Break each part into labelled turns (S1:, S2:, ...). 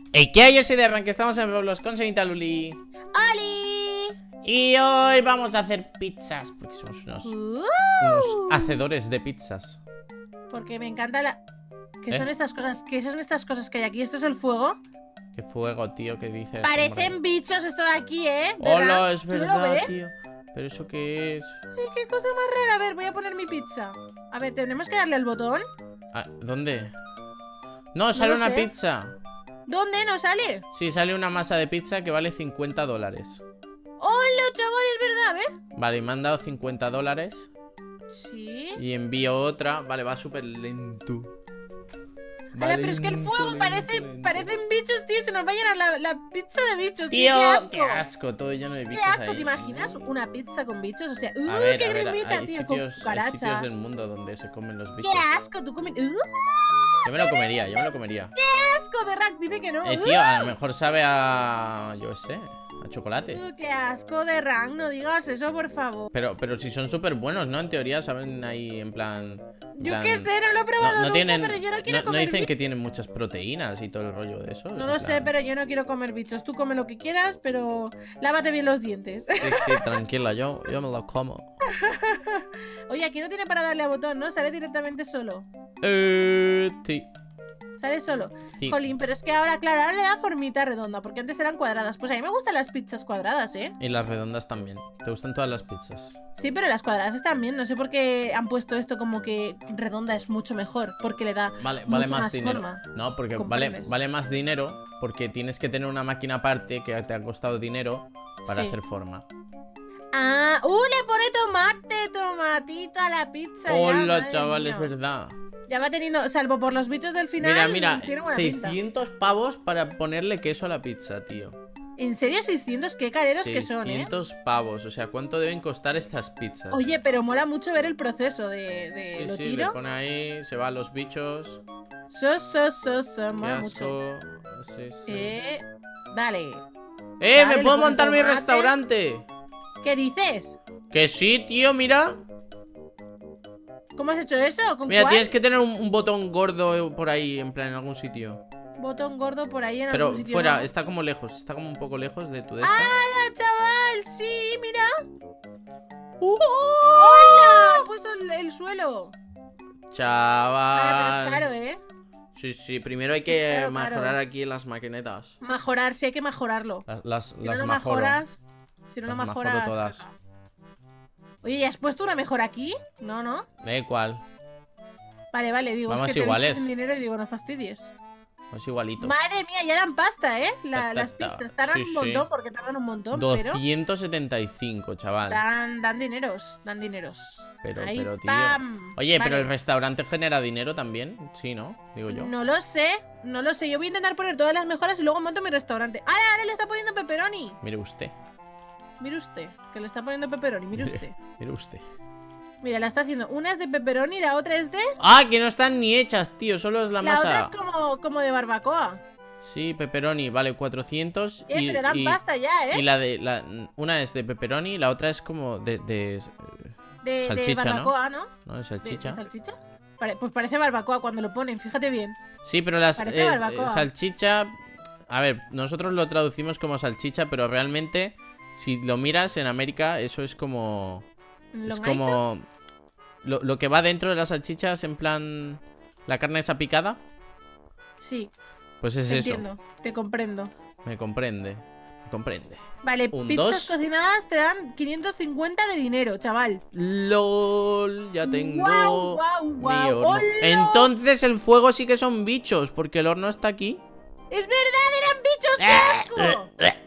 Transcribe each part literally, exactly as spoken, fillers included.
S1: Hey, ¿qué hay? Yo soy Derran, que estamos en Roblox con Señorita Luli.
S2: ¡Oli!
S1: Y hoy vamos a hacer pizzas, porque somos unos,
S2: Uh,
S1: unos hacedores de pizzas.
S2: Porque me encanta la... ¿Qué
S1: ¿Eh?
S2: son estas cosas? ¿Qué son estas cosas que hay aquí? ¿Esto es el fuego?
S1: Qué fuego, tío, ¿qué dices?
S2: Parecen
S1: hombre?
S2: bichos esto de aquí, ¿eh?
S1: Hola,
S2: ¿Verdad?
S1: es
S2: ¿Tú no lo
S1: verdad,
S2: ves?
S1: tío. ¿Pero eso qué es?
S2: Ay, qué cosa más rara. A ver, voy a poner mi pizza. A ver, ¿tenemos que darle al botón?
S1: Ah, ¿dónde? No, sale
S2: lo
S1: una
S2: sé.
S1: pizza.
S2: ¿Dónde? ¿No sale?
S1: Sí, sale una masa de pizza que vale cincuenta dólares.
S2: ¡Hola, chaval! Es verdad, a ver.
S1: Vale, y me han dado cincuenta dólares.
S2: Sí.
S1: Y envío otra. Vale, va súper lento.
S2: Ala, pero es que el fuego
S1: lento,
S2: parece,
S1: lento.
S2: parecen bichos, tío. Se nos va a llenar la, la pizza de bichos,
S1: Tío,
S2: Qué asco.
S1: qué asco, todo lleno de
S2: Qué
S1: bichos
S2: asco,
S1: ahí.
S2: ¿te imaginas? Una pizza con bichos, o sea, ¡uh,
S1: A ver,
S2: qué
S1: a ver,
S2: gremita,
S1: hay
S2: tío!
S1: sitios, hay
S2: con cucarachas.
S1: sitios del mundo donde se comen los bichos.
S2: ¡Qué
S1: tío.
S2: asco! Tú comes... ¡Uh,
S1: Yo me lo comería, yo me lo comería.
S2: qué asco de Rack! Dime que no.
S1: Eh, tío, a lo mejor sabe a... yo sé, a chocolate.
S2: ¡Uh, qué asco de Rack! No digas eso, por favor.
S1: Pero, pero si son súper buenos, ¿no? En teoría saben ahí en plan... en
S2: Yo
S1: plan-
S2: qué sé, no lo he
S1: No,
S2: probado
S1: no
S2: nunca,
S1: tienen,
S2: pero yo no quiero
S1: no, no
S2: comer
S1: dicen
S2: bichos.
S1: que tienen muchas proteínas y todo el rollo de eso.
S2: No
S1: en
S2: lo sé,
S1: plan-
S2: pero yo no quiero comer bichos. Tú come lo que quieras, pero lávate bien los dientes.
S1: Sí, sí, tranquila, yo, yo me lo como.
S2: Oye, aquí no tiene para darle a botón, ¿no? Sale directamente solo.
S1: Eh, sí,
S2: Sale solo.
S1: sí.
S2: Jolín, pero es que ahora, claro, ahora le da formita redonda, porque antes eran cuadradas. Pues a mí me gustan las pizzas cuadradas, ¿eh?
S1: Y las redondas también. ¿Te gustan todas las pizzas?
S2: Sí, pero las cuadradas están bien. No sé por qué han puesto esto como que redonda es mucho mejor, porque le da
S1: Vale, vale
S2: mucha
S1: más,
S2: más
S1: dinero.
S2: forma.
S1: No, porque vale,
S2: ¿Comprendes?
S1: vale más dinero porque tienes que tener una máquina aparte que te ha costado dinero para
S2: Sí.
S1: hacer forma.
S2: Ah, ¡uh! Le pone tomate, tomatito a la pizza. ya,
S1: Hola,
S2: madre
S1: chaval,
S2: mía.
S1: es verdad.
S2: Ya va teniendo, salvo por los bichos del final.
S1: Mira, mira,
S2: tiene buena pinta.
S1: seiscientos pavos para ponerle queso a la pizza, tío.
S2: ¿En serio seiscientos? Qué careros que son, ¿eh?
S1: seiscientos pavos, o sea, ¿cuánto deben costar estas pizzas?
S2: Oye, pero mola mucho ver el proceso de, de
S1: sí,
S2: lo
S1: sí,
S2: tiro.
S1: le pone ahí, se van los bichos.
S2: So, so, so, so,
S1: Qué
S2: mola mucho.
S1: asco. Sí, sí.
S2: Eh, dale.
S1: ¡Eh!
S2: Dale,
S1: ¡Me
S2: le
S1: puedo
S2: pone
S1: montar mi
S2: tomate.
S1: restaurante!
S2: ¿Qué dices?
S1: Que sí, tío, mira.
S2: ¿Cómo has hecho eso? ¿Con
S1: Mira,
S2: cuál?
S1: tienes que tener un, un botón gordo por ahí, en plan, en algún sitio.
S2: Botón gordo por ahí en
S1: Pero
S2: algún sitio.
S1: fuera,
S2: ¿no?
S1: está como lejos, está como un poco lejos de tu de esta.
S2: ¡Hala, chaval! Sí, mira.
S1: ¡Uh!
S2: ¡Hola! He puesto el, el suelo. Ah,
S1: Chaval.
S2: pero es caro, ¿eh?
S1: Sí, sí, primero hay
S2: Es
S1: que
S2: caro,
S1: mejorar
S2: caro.
S1: aquí las maquinetas.
S2: Mejorar, sí hay que mejorarlo.
S1: Las, las,
S2: Si
S1: las
S2: no lo
S1: mejoro.
S2: mejoras. Si no lo
S1: Las mejoro
S2: mejoras.
S1: todas.
S2: caca. Oye, ¿y has puesto una mejor aquí? No, no.
S1: ¿Eh? ¿Cuál?
S2: Vale, vale, digo,
S1: Vamos
S2: es que te
S1: iguales.
S2: dices en dinero y digo, no fastidies.
S1: Pues igualito.
S2: Madre mía, ya dan pasta, ¿eh? La-
S1: Ta, ta,
S2: las
S1: ta.
S2: pizzas tardan
S1: Sí,
S2: un montón
S1: sí.
S2: porque tardan un montón, pero
S1: doscientos setenta y cinco, chaval.
S2: dan, dan dineros, dan dineros.
S1: Pero,
S2: Ahí,
S1: pero, tío.
S2: ¡pam!
S1: Oye,
S2: Vale.
S1: pero el restaurante genera dinero también. Sí, ¿no? Digo yo.
S2: No lo sé, no lo sé. Yo voy a intentar poner todas las mejoras y luego monto mi restaurante. ¡Ahora, ahora le está poniendo pepperoni!
S1: Mire usted.
S2: Mire usted, que le está poniendo pepperoni, mire usted.
S1: Mire usted.
S2: Mira, la está haciendo. Una es de pepperoni y la otra es de...
S1: ¡Ah! Que no están ni hechas, tío. Solo es la,
S2: La otra
S1: masa.
S2: es como, como de barbacoa.
S1: Sí, pepperoni, vale, cuatrocientos.
S2: Eh,
S1: y,
S2: pero dan
S1: y-
S2: pasta ya,
S1: y
S2: ¿eh?
S1: la de. La, una es de pepperoni y la otra es como de. de
S2: De, de
S1: salchicha, ¿no?
S2: barbacoa, ¿no?
S1: ¿no? De
S2: ¿De-
S1: salchicha.
S2: ¿De salchicha? Pare- pues parece barbacoa cuando lo ponen, fíjate bien.
S1: Sí, pero las.
S2: Parece
S1: eh,
S2: barbacoa.
S1: salchicha. A ver, nosotros lo traducimos como salchicha, pero realmente, si lo miras en América, eso es como. Es
S2: ¿Longaniza?
S1: como. Lo, lo que va dentro de las salchichas, en plan. La carne esa picada.
S2: Sí,
S1: Pues es
S2: te
S1: eso.
S2: entiendo, te comprendo.
S1: Me comprende. Me comprende.
S2: Vale,
S1: Un,
S2: pizzas
S1: dos.
S2: cocinadas te dan quinientos cincuenta de dinero, chaval.
S1: LOL, ya tengo
S2: Guau, guau,
S1: mi
S2: guau.
S1: horno.
S2: ¡Hola!
S1: Entonces el fuego sí que son bichos, porque el horno está aquí.
S2: ¡Es verdad, eran bichos! ¡Qué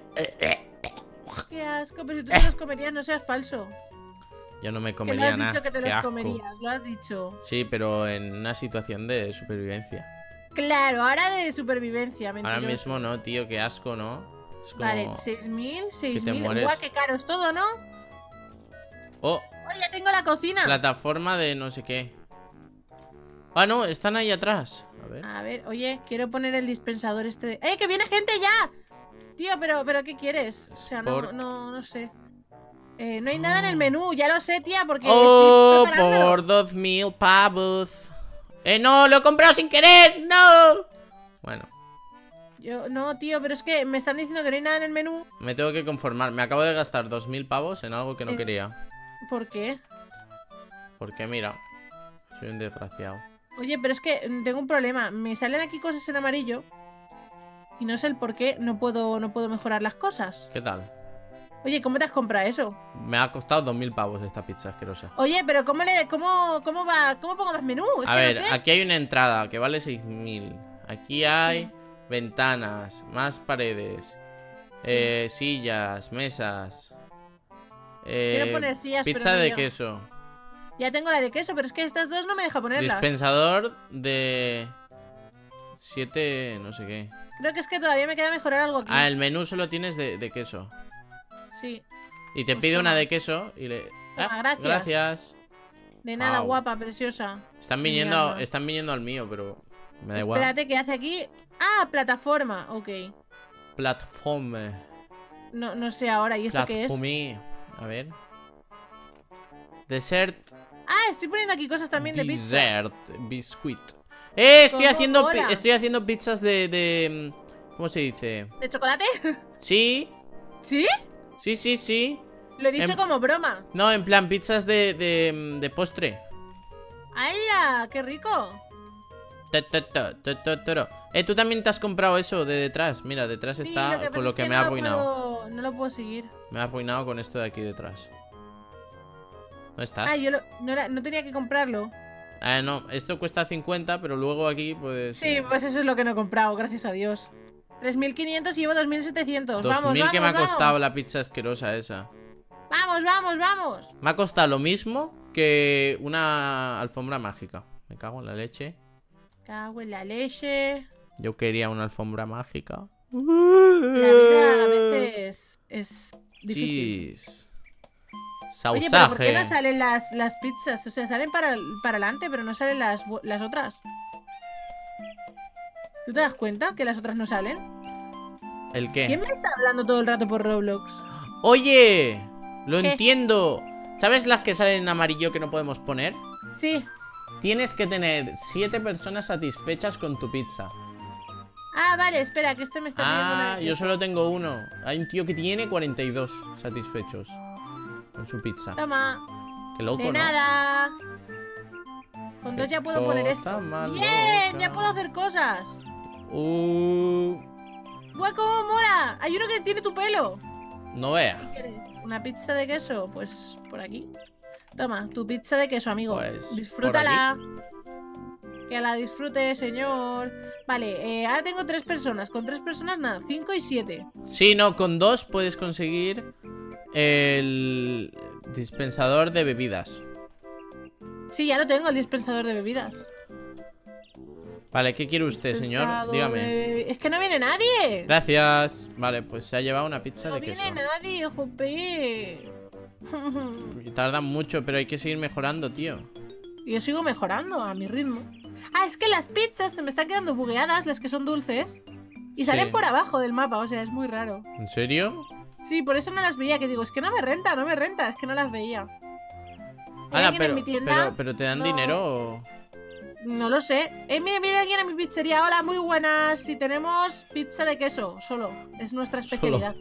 S2: asco! ¡Qué asco! Pero si tú te los comerías, no seas falso.
S1: Yo no me
S2: Que lo
S1: comería
S2: has
S1: nada.
S2: dicho que te
S1: Qué
S2: los
S1: asco.
S2: comerías, lo has dicho.
S1: Sí, pero en una situación de supervivencia.
S2: Claro, ahora de supervivencia, mentiroso.
S1: Ahora mismo no, tío, qué asco, ¿no? Es como...
S2: Vale, seis mil, seis mil.
S1: mueres.
S2: Guau, qué caro es todo, ¿no?
S1: Oh,
S2: Oh, ya tengo la cocina.
S1: plataforma de no sé qué. Ah, no, están ahí atrás. A ver.
S2: A ver, oye, quiero poner el dispensador este de... ¡Eh, que viene gente ya! Tío, pero, pero ¿qué quieres? O sea, no,
S1: Sport.
S2: no, no sé. Eh, no hay nada en el menú, ya lo sé, tía, porque
S1: Oh,
S2: estoy preparándolo.
S1: por dos mil pavos. Eh, no, lo he comprado sin querer, no. Bueno,
S2: Yo, no, tío, pero es que me están diciendo que no hay nada en el menú.
S1: Me tengo que conformar. Me acabo de gastar dos mil pavos en algo que no
S2: Eh.
S1: quería.
S2: ¿Por qué?
S1: Porque mira, soy un desgraciado.
S2: Oye, pero es que tengo un problema. Me salen aquí cosas en amarillo y no sé el por qué no puedo, no puedo mejorar las cosas.
S1: ¿Qué tal?
S2: Oye, ¿cómo te has comprado eso?
S1: Me ha costado dos mil pavos esta pizza asquerosa.
S2: Oye, pero ¿cómo le, cómo, cómo va, cómo pongo más menú? Es
S1: A
S2: que
S1: ver,
S2: no sé.
S1: aquí hay una entrada que vale seis mil. Aquí hay
S2: Sí.
S1: ventanas, más paredes,
S2: Sí.
S1: eh, sillas, mesas. Eh,
S2: Quiero poner sillas, pero
S1: pizza
S2: no
S1: de
S2: llega.
S1: queso.
S2: Ya tengo la de queso, pero es que estas dos no me deja ponerlas.
S1: Dispensador de siete, no sé qué.
S2: Creo que es que todavía me queda mejorar algo aquí.
S1: Ah, el menú solo tienes de, de queso.
S2: Sí.
S1: Y te
S2: Pues
S1: pide
S2: toma.
S1: una de queso y le...
S2: Toma,
S1: Ah,
S2: gracias.
S1: gracias.
S2: De nada,
S1: Au.
S2: guapa, preciosa.
S1: Están
S2: Mi
S1: viniendo,
S2: alma.
S1: están viniendo al mío, pero me da igual.
S2: Espérate, ¿qué hace aquí? Ah, plataforma. Ok.
S1: Platform.
S2: No, no sé ahora. ¿Y eso qué es?
S1: Platformí. A ver. Dessert.
S2: Ah, estoy poniendo aquí cosas también de pizza.
S1: Dessert. Biscuit. Eh, estoy
S2: ¿Cómo
S1: haciendo, pi-
S2: mola?
S1: estoy haciendo pizzas de, de... ¿Cómo se dice?
S2: ¿De chocolate?
S1: Sí,
S2: ¿Sí?
S1: sí, sí, sí.
S2: Lo he dicho
S1: Em-
S2: como broma.
S1: No, en plan, pizzas de, de, de postre.
S2: ¡Hala! ¡Qué rico!
S1: Ta, ta, ta, ta, ta, ta. Eh, tú también te has comprado eso de detrás. Mira, detrás
S2: Sí,
S1: está
S2: lo que
S1: con
S2: pasa
S1: lo
S2: es
S1: que,
S2: que
S1: me
S2: no
S1: ha
S2: lo
S1: arruinado.
S2: puedo- no lo puedo seguir.
S1: Me ha arruinado con esto de aquí detrás. ¿Dónde estás?
S2: Ah, yo lo- no, era- no tenía que comprarlo.
S1: Ah, no, esto cuesta cincuenta, pero luego aquí pues...
S2: Sí, pues eso es lo que no he comprado, gracias a Dios. tres mil quinientos y llevo dos mil setecientos.
S1: dos
S2: Vamos,
S1: mil
S2: vamos,
S1: que me ha
S2: vamos.
S1: costado la pizza asquerosa esa.
S2: Vamos, vamos, vamos.
S1: Me ha costado lo mismo que una alfombra mágica. Me cago en la leche.
S2: Cago en la leche.
S1: Yo quería una alfombra mágica.
S2: La vida a veces es difícil.
S1: Chis.
S2: Oye, pero ¿por qué no
S1: Sausaje.
S2: salen las, las pizzas? O sea, salen para, para adelante, pero no salen las, bu- las otras. ¿Tú te das cuenta que las otras no salen?
S1: ¿El qué?
S2: ¿Quién me está hablando todo el rato por Roblox?
S1: Oye, lo
S2: ¿Qué?
S1: entiendo. ¿Sabes las que salen en amarillo que no podemos poner?
S2: Sí.
S1: Tienes que tener siete personas satisfechas con tu pizza.
S2: Ah, vale, espera, que este me está pidiendo una
S1: Ah,
S2: de
S1: yo
S2: queso.
S1: solo tengo uno. Hay un tío que tiene cuarenta y dos satisfechos con su pizza.
S2: Toma.
S1: Qué loco,
S2: De
S1: ¿no?
S2: nada. Con dos ya puedo poner esto.
S1: Cosa más
S2: ¡Bien!
S1: loca.
S2: Ya puedo hacer cosas.
S1: Uh,
S2: ¡Guau, cómo mola! Hay uno que tiene tu pelo.
S1: no vea.
S2: ¿Qué quieres? ¿Una pizza de queso? Pues por aquí. Toma, tu pizza de queso, amigo.
S1: Pues,
S2: Disfrútala. Que la disfrute, señor. Vale, eh, ahora tengo tres personas. Con tres personas, nada. Cinco y siete.
S1: Sí, no, con dos puedes conseguir el dispensador de bebidas.
S2: Sí, ya lo tengo, el dispensador de bebidas.
S1: Vale, ¿qué quiere usted, señor?
S2: Dispensador
S1: Dígame.
S2: de- Es que no viene nadie.
S1: Gracias. Vale, pues se ha llevado una pizza
S2: No
S1: de queso.
S2: viene nadie, jope.
S1: Tarda mucho, pero hay que seguir mejorando, tío.
S2: Yo sigo mejorando a mi ritmo. Ah, es que las pizzas se me están quedando bugueadas, las que son dulces. Y salen
S1: Sí.
S2: por abajo del mapa, o sea, es muy raro.
S1: ¿En serio?
S2: Sí, por eso no las veía, que digo, es que no me renta, no me renta, es que no las veía. ¿Hay
S1: Ala,
S2: alguien
S1: pero,
S2: en mi tienda?
S1: pero, pero te dan
S2: No.
S1: dinero o...
S2: No lo sé. Eh, mira, mira alguien en mi pizzería. Hola, muy buenas. Y tenemos pizza de queso, solo. Es nuestra
S1: Solo.
S2: especialidad.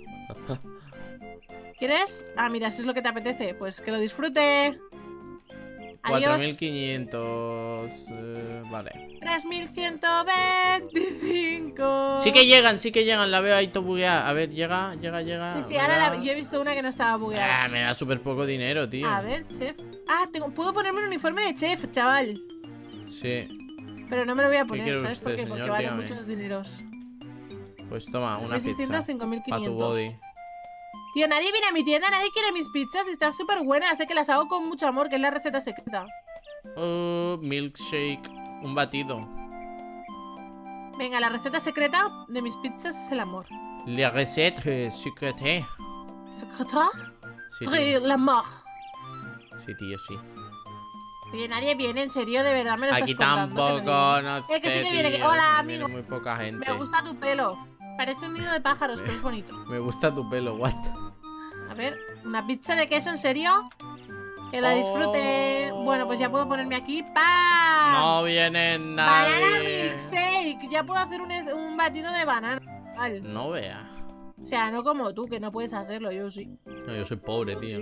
S2: ¿Quieres? Ah, mira, si es lo que te apetece. Pues que lo disfrute.
S1: cuatro
S2: Adiós.
S1: mil quinientos... eh, vale.
S2: tres mil ciento veinticinco.
S1: Sí que llegan, sí que llegan. La veo ahí todo bugueada. A ver, llega, llega, llega.
S2: Sí, sí,
S1: me
S2: ahora
S1: da-
S2: la- yo he visto una que no estaba bugueada.
S1: Ah, me da súper poco dinero, tío.
S2: A ver, chef. Ah, tengo, puedo ponerme un uniforme de chef, chaval.
S1: Sí,
S2: Pero no me lo voy a poner,
S1: quiere
S2: ¿sabes por
S1: usted,
S2: qué? Porque
S1: señor?
S2: vale
S1: Dígame.
S2: muchos dineros.
S1: pues toma, una pizza.
S2: seiscientos, cinco mil
S1: Para tu
S2: quinientos.
S1: body.
S2: Tío, nadie viene a mi tienda, nadie quiere mis pizzas y están súper buenas. Sé que las hago con mucho amor, que es la receta secreta.
S1: Oh, milkshake. Un batido.
S2: Venga, la receta secreta de mis pizzas es el amor.
S1: La recette secrète.
S2: ¿Secreta?
S1: Sí,
S2: Sí,
S1: tío.
S2: l'amor.
S1: Sí, tío, sí.
S2: Oye, nadie viene, en serio, de verdad me lo
S1: Aquí
S2: estás contando, que
S1: tampoco,
S2: nadie
S1: no
S2: Eh, que sí
S1: sé,
S2: que viene, que-
S1: tío,
S2: hola,
S1: viene
S2: amigo.
S1: muy poca
S2: viene.
S1: gente.
S2: Me gusta tu pelo. Parece un nido de pájaros, pero es bonito.
S1: Me gusta tu pelo, what?
S2: A ver, ¿una pizza de queso, en serio? Que la disfrute.
S1: Oh.
S2: Bueno, pues ya puedo ponerme aquí. ¡Pam!
S1: No viene
S2: Banana
S1: nadie.
S2: milkshake. Ya puedo hacer un, es- un batido de banana. Vale.
S1: No vea.
S2: O sea, no como tú, que no puedes hacerlo. Yo sí.
S1: No, yo soy pobre, tío.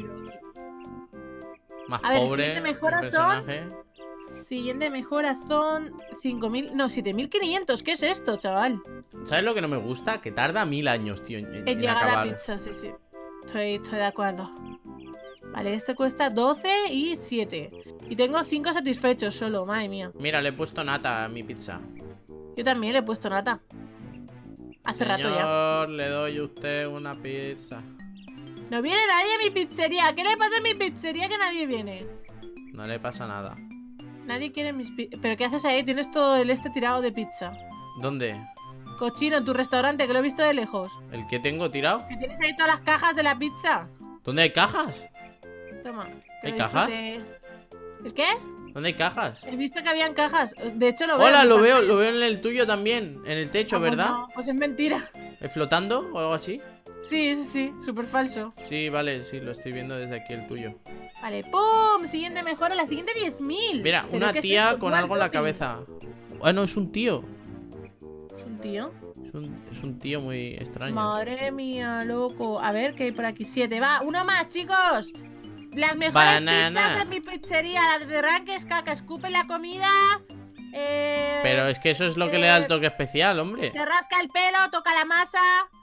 S1: Más
S2: A ver,
S1: pobre.
S2: siguiente mejora
S1: el
S2: son-
S1: personaje.
S2: Siguiente mejora son cinco mil. No, siete mil quinientos. ¿Qué es esto, chaval?
S1: ¿Sabes lo que no me gusta? Que tarda mil años, tío, en, en-
S2: En
S1: en
S2: llegar a la
S1: acabar.
S2: pizza, sí, sí. Estoy, estoy de acuerdo. Vale, este cuesta doce y siete. Y tengo cinco satisfechos solo, madre mía.
S1: Mira, le he puesto nata a mi pizza.
S2: Yo también le he puesto nata. Hace rato ya.
S1: Señor, le doy a usted una pizza.
S2: No viene nadie a mi pizzería. ¿Qué le pasa a mi pizzería que nadie viene?
S1: No le pasa nada.
S2: Nadie quiere mis pizzas. ¿Pero qué haces ahí? Tienes todo el este tirado de pizza.
S1: ¿Dónde?
S2: Cochino, en tu restaurante, que lo he visto de lejos.
S1: ¿El que tengo tirado?
S2: ¿Que tienes ahí todas las cajas de la pizza?
S1: ¿Dónde hay cajas?
S2: Toma. que
S1: ¿Hay
S2: lo
S1: cajas?
S2: disfrute. ¿El qué?
S1: ¿Dónde hay cajas?
S2: He visto que habían cajas. De hecho, lo veo.
S1: Hola,
S2: en mi
S1: lo veo,
S2: pantalla.
S1: lo veo en el tuyo también. En el techo,
S2: Ah, pues
S1: ¿verdad?
S2: no, pues es mentira.
S1: ¿Eh, ¿Flotando o algo así?
S2: Sí, sí, sí. Súper falso.
S1: Sí, vale, sí, lo estoy viendo desde aquí el tuyo.
S2: Vale, ¡pum! Siguiente mejora, la siguiente diez mil.
S1: Mira,
S2: ¿Pero
S1: una
S2: qué es
S1: tía
S2: esto?
S1: con
S2: ¿Dual
S1: algo en la
S2: topping?
S1: cabeza. Ah, no, es un tío.
S2: ¿Es un tío?
S1: Es un, es un tío muy extraño.
S2: Madre mía, loco. A ver, ¿qué hay por aquí? Siete. Va, uno más, chicos. Las mejores
S1: Banana.
S2: pizzas en mi pizzería. La de Ranques, caca, escupe la comida. Eh,
S1: Pero es que eso es lo que le da el
S2: eh,
S1: toque especial, hombre.
S2: Se rasca el pelo, toca la masa.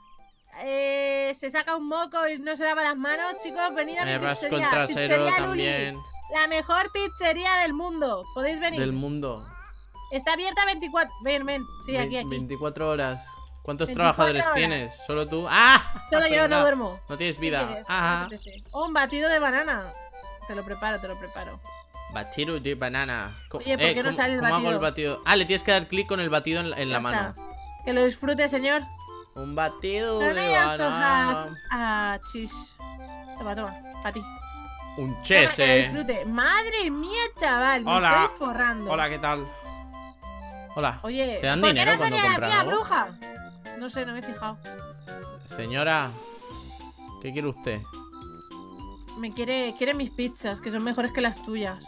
S2: Eh, se saca un moco y no se lava las manos. Chicos, venid a mi
S1: Me rasco el
S2: pizzería.
S1: trasero
S2: Pizzería Luli,
S1: también.
S2: la mejor pizzería del mundo. ¿Podéis venir?
S1: Del mundo.
S2: Está abierta veinticuatro. Ven, ven. Sí, aquí, aquí.
S1: veinticuatro horas. ¿Cuántos
S2: veinticuatro
S1: trabajadores
S2: horas.
S1: tienes? ¿Solo tú? ¡Ah!
S2: Solo yo no
S1: Venga.
S2: duermo.
S1: No tienes
S2: ¿Qué
S1: vida.
S2: quieres?
S1: Ajá.
S2: ¿Qué te apetece? Oh, un batido de banana. Te lo preparo, te lo preparo.
S1: Batido de banana. Co-
S2: Oye, ¿por qué no
S1: ¿cómo-
S2: sale el
S1: cómo hago
S2: batido?
S1: el batido? Ah, le tienes que dar clic con el batido en, en la
S2: Ya
S1: mano.
S2: está. Que lo disfrute, señor.
S1: Un batido
S2: Pero
S1: de
S2: I also have-
S1: banana.
S2: Ah, chis. Toma, toma. Para ti.
S1: Un
S2: Toma, que lo
S1: chese.
S2: disfrute. Madre mía, chaval. Me
S1: Hola.
S2: estoy forrando.
S1: Hola, ¿qué tal? Hola.
S2: Oye,
S1: ¿Te dan
S2: ¿por qué
S1: dinero
S2: no
S1: cuando
S2: venía
S1: compran
S2: la
S1: algo?
S2: bruja? No sé, no me he fijado.
S1: Señora, ¿qué quiere usted?
S2: Me quiere, quiere mis pizzas, que son mejores que las tuyas.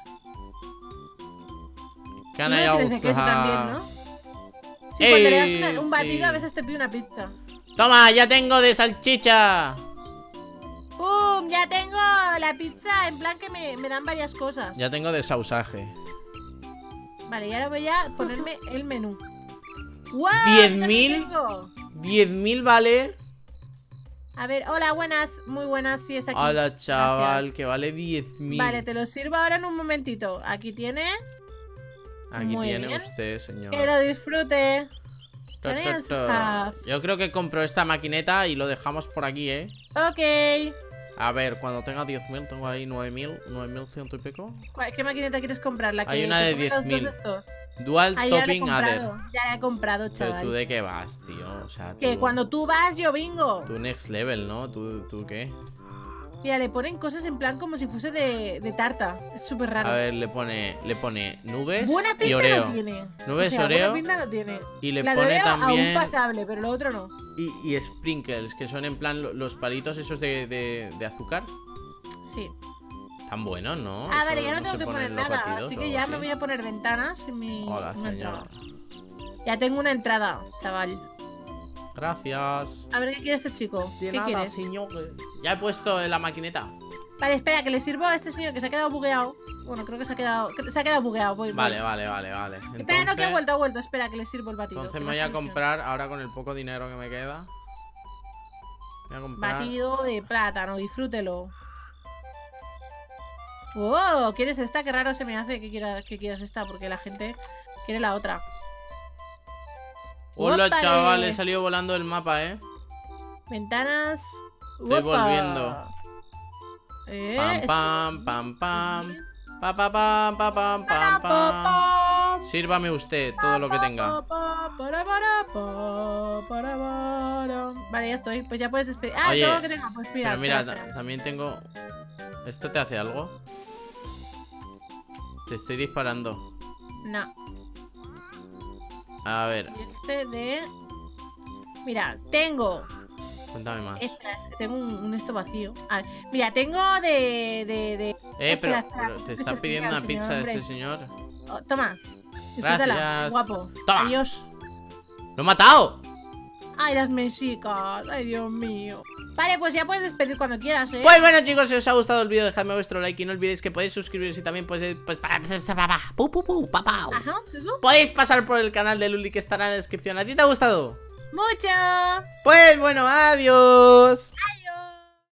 S1: Can
S2: Tú
S1: I
S2: no quieres de queso
S1: also
S2: también,
S1: have-
S2: ¿no? Sí, cuando le das
S1: Ey,
S2: una- un batido
S1: sí.
S2: a veces te pide una pizza.
S1: Toma, ya tengo de salchicha.
S2: ¡Pum! Ya tengo la pizza, en plan que me, me dan varias cosas.
S1: Ya tengo de sausaje.
S2: Vale, y ahora voy a ponerme el menú. ¡Wow!
S1: ¿diez
S2: Yo también
S1: mil?
S2: tengo.
S1: diez mil vale.
S2: A ver, hola, buenas, muy buenas, sí es aquí.
S1: Hola, chaval,
S2: Gracias.
S1: que vale diez mil.
S2: Vale, te lo sirvo ahora en un momentito. Aquí tiene.
S1: Aquí
S2: muy
S1: tiene
S2: bien.
S1: usted, señor.
S2: Que lo disfrute.
S1: To,
S2: Can I
S1: to,
S2: also
S1: to.
S2: have-
S1: Yo creo que compro esta maquineta y lo dejamos por aquí, ¿eh?
S2: Ok.
S1: A ver, cuando tenga diez mil, tengo ahí nueve mil, nueve mil ciento y pico.
S2: ¿Cuál- ¿Qué maquineta quieres comprar? La que,
S1: Hay una
S2: que
S1: de
S2: pone los
S1: diez mil.
S2: dos estos.
S1: Dual
S2: Ah, ya la he
S1: Topping Adder.
S2: comprado. Ya la he comprado,
S1: Pero
S2: chaval.
S1: tú de qué vas, tío. O sea, tú,
S2: Que cuando tú vas, yo vengo.
S1: tú next level, ¿no? ¿Tú, tú qué?
S2: Mira, le ponen cosas en plan como si fuese de, de tarta. Es súper raro.
S1: A ver, le pone, le pone nubes
S2: Buena
S1: y
S2: pinta
S1: Oreo.
S2: no tiene.
S1: Nubes
S2: o sea,
S1: Oreo.
S2: Buena pinta no tiene.
S1: Y le
S2: La de
S1: pone
S2: Oreo
S1: también.
S2: aún pasable, pero lo otro no.
S1: Y, y sprinkles, que son en plan lo- los palitos esos de, de, de azúcar.
S2: Sí.
S1: Tan buenos, ¿no?
S2: Ah,
S1: Eso
S2: vale, ya no
S1: se
S2: tengo que
S1: pone
S2: poner
S1: en los
S2: nada.
S1: batidos
S2: Así
S1: o
S2: que
S1: algo
S2: ya
S1: así.
S2: me voy a poner ventanas en mi.
S1: Hola,
S2: una
S1: señor.
S2: entrada. Ya tengo una entrada, chaval.
S1: Gracias.
S2: A ver, ¿qué quiere este chico?
S1: De
S2: ¿Qué
S1: nada,
S2: quieres?
S1: señor. Ya he puesto en la maquineta.
S2: Vale, espera, que le sirvo a este señor que se ha quedado bugueado. Bueno, creo que se ha quedado. que Se ha quedado bugueado. Voy, voy.
S1: Vale, vale, vale, vale.
S2: Espera, no, que ha
S1: Entonces-
S2: vuelto, ha vuelto. Espera, que le sirvo el batido.
S1: Entonces
S2: que
S1: me
S2: no
S1: voy a
S2: funciona.
S1: comprar, ahora con el poco dinero que me queda. Voy a comprar.
S2: Batido de plátano, disfrútelo. ¡Oh! ¿Quieres esta? Qué raro se me hace que quieras, que quieras esta, porque la gente quiere la otra.
S1: Hola,
S2: ¡Ópale!
S1: chaval, he salido volando del mapa, eh.
S2: Ventanas.
S1: Estoy
S2: ¡Opa!
S1: volviendo.
S2: Eh,
S1: Pam,
S2: esto-
S1: pam, pam, pam. Pa, pa, pam, pa, pam, pam, pam. Sírvame usted todo lo que tenga.
S2: Pa, pa, para, para, pa, para, para. Vale, ya estoy. Pues ya puedes despedir. Ah,
S1: Oye,
S2: todo lo que tenga. Pues mira,
S1: Pero mira,
S2: espera,
S1: ta-
S2: espera.
S1: también tengo... ¿Esto te hace algo? Te estoy disparando.
S2: No.
S1: A ver.
S2: Y este de. Mira, tengo
S1: Cuéntame más.
S2: Espera, tengo un, un esto vacío. A ver, mira, tengo de... de, de...
S1: Eh, pero,
S2: espera, espera,
S1: pero te
S2: es
S1: está
S2: el
S1: pidiendo
S2: final,
S1: una pizza
S2: señor,
S1: este
S2: hombre.
S1: señor.
S2: Oh, toma. Disfrútala,
S1: Gracias.
S2: guapo.
S1: Toma.
S2: Adiós.
S1: ¡Lo he mesicas!
S2: Ay, las mesicas. Ay, Dios mío. Vale, pues ya puedes despedir cuando quieras, ¿eh?
S1: Pues bueno, chicos, si os ha gustado el vídeo, dejadme vuestro like y no olvidéis que podéis suscribiros y también podéis, pues, pa- pa- pa- pa- pu- pu- pu- pa- pau.
S2: Ajá, ¿sí, sí?
S1: Podéis pasar por el canal de Luli que estará en la descripción. ¿A ti te ha gustado?
S2: ¡Mucho!
S1: Pues bueno, adiós.